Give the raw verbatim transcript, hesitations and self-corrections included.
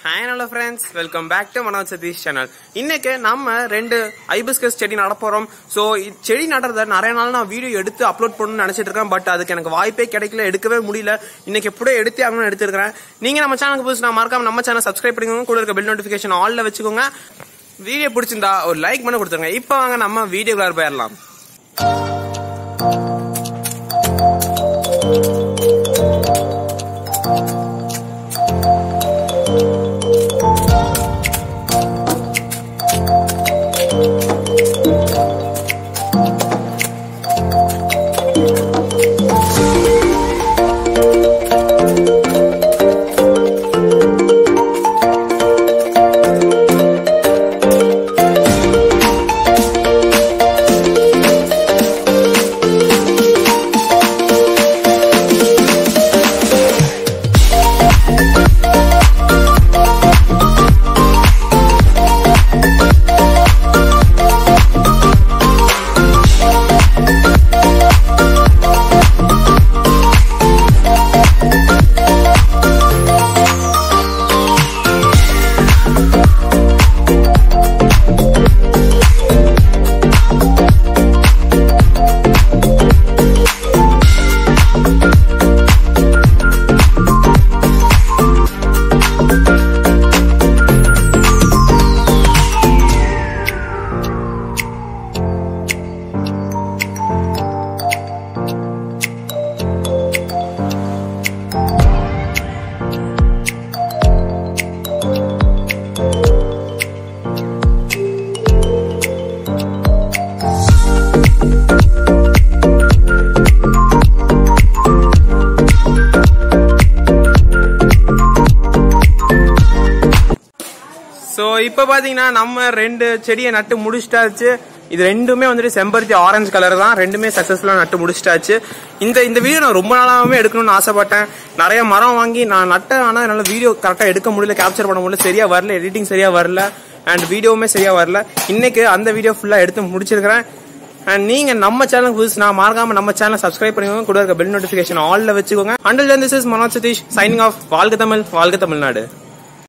Hi hello friends, welcome back to Manoj Satish channel. இன்னைக்கு நம்ம ரெண்டு ஐபிஸ்கஸ் செடி நட போறோம். ஸோ செடி நடுறத நிறைய நாள் நான் வீடியோ எடுத்து அப்லோட் பண்ணணும்னு நினைச்சிட்டு இருக்கேன். பட் அதுக்கு எனக்கு வாய்ப்பே கிடைக்கல, எடுக்கவே முடியல. இன்னைக்கு எப்படியே எடுத்து ஆகணும்னு எடுத்துருக்கேன். நீங்க நம்ம சேனலுக்கு புதுசு நான் மறக்காம நம்ம சேனல் சப்ஸ்கிரைப் பண்ணிக்கோங்க, கூட இருக்க பெல் நோட்டிபிகேஷன் ஆல்ல வச்சுக்கோங்க. வீடியோ பிடிச்சிருந்தா ஒரு லைக் பண்ண கொடுத்துருங்க. இப்போ வாங்க நம்ம வீடியோக்குள்ள போயிடலாம். ஸோ இப்போ பார்த்தீங்கன்னா நம்ம ரெண்டு செடியை நட்டு முடிச்சிட்டாச்சு. இது ரெண்டுமே வந்துட்டு செம்பருத்தி ஆரஞ்சு கலர் தான். ரெண்டுமே சக்ஸஸ்ஃபுல்லாக நட்டு முடிச்சிட்டாச்சு. இந்த இந்த வீடியோ நான் ரொம்ப நாளாகவே எடுக்கணும்னு ஆசைப்பட்டேன். நிறைய மரம் வாங்கி நான் நட்டேன், ஆனால் என்னால் வீடியோ கரெக்டாக எடுக்க முடியல, கேப்சர் பண்ண முடியல, சரியா வரல, எடிட்டிங் சரியா வரல, அண்ட் வீடியோவுமே சரியா வரல. இன்னைக்கு அந்த வீடியோ ஃபுல்லாக எடுத்து முடிச்சிருக்கிறேன். அண்ட் நீங்க நம்ம சேனலுக்கு புதுசு நான் மறக்காம நம்ம சேனல் சப்ஸ்கிரைப் பண்ணிக்கோங்க, கூட இருக்க பெல் நோட்டிபிகேஷன் ஆல்ல வச்சுக்கோங்க. Until then this is Manoj Satish signing off. வாழ்க தமிழ், வாழ்க தமிழ்நாடு.